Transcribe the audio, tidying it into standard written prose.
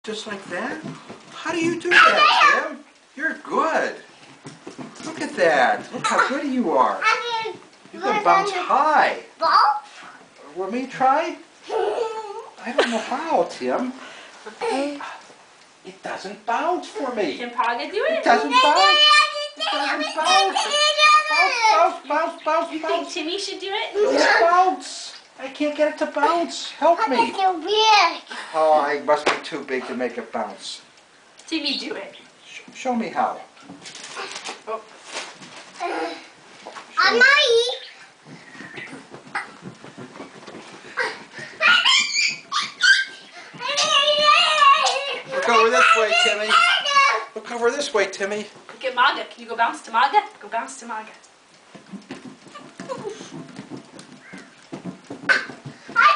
Just like that? How do you do that, Tim? You're good. Look at that. Look how good you are. You can bounce high. Want me to try? I don't know how, Tim. It doesn't bounce for me. Can Paga do it? It doesn't bounce. It doesn't bounce. Bounce, bounce, bounce, You bounce. think Timmy should do it? It bounce. I can't get it to bounce. Help me. Oh, I must be too big to make it bounce. Timmy, do it. Show me how. Oh. Look over this way, Timmy. Look over this way, Timmy. Look at Maga. Can you go bounce to Maga? Go bounce to Maga.